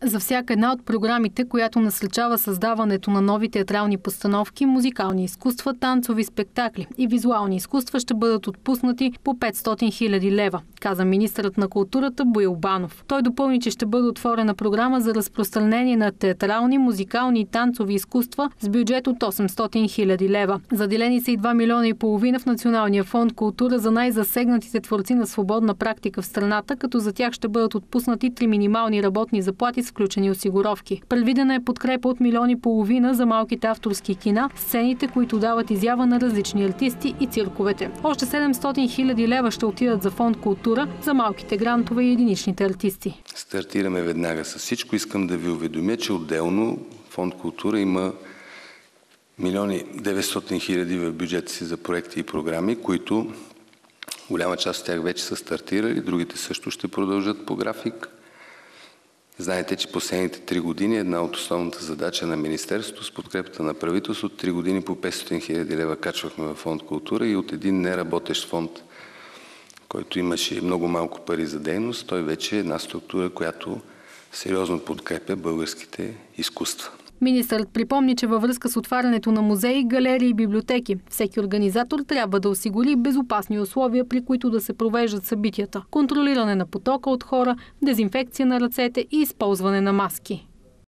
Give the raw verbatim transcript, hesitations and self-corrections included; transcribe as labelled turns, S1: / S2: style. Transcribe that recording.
S1: За всяка една от програмите, която насърчава създаването на нови театрални постановки, музикални изкуства, танцови спектакли и визуални изкуства, ще бъдат отпуснати по петстотин хиляди лева, каза министърът на културата Боил Банов. Той допълни, че ще бъде отворена програма за разпространение на театрални, музикални и танцови изкуства с бюджет от осемстотин хиляди лева. Заделени са и два милиона и половина в Националния фонд култура за най-засегнатите творци на свободна практика в страната, като за тях ще бъдат отпуснати три минимални работни заплати с включени осигуровки. Предвидена е подкрепа от милион и половина за малките авторски кина, сцените, които дават изява на различни артисти и цирковете. Още седемстотин хиляди лева ще отидат за фонд култура, за малките грантове и единичните артисти.
S2: Стартираме веднага с всичко. Искам да ви уведомя, че отделно фонд култура има милион деветстотин хиляди в бюджета си за проекти и програми, които голяма част от тях вече са стартирали, другите също ще продължат по график. Знаете, че последните три години една от основната задача на Министерството с подкрепата на правителството, три години по петстотин хиляди лева качвахме във фонд култура и от един неработещ фонд, който имаше много малко пари за дейност, той вече е една структура, която сериозно подкрепя българските изкуства.
S1: Министърът припомни, че във връзка с отварянето на музеи, галерии и библиотеки, всеки организатор трябва да осигури безопасни условия, при които да се провеждат събитията, контролиране на потока от хора, дезинфекция на ръцете и използване на маски.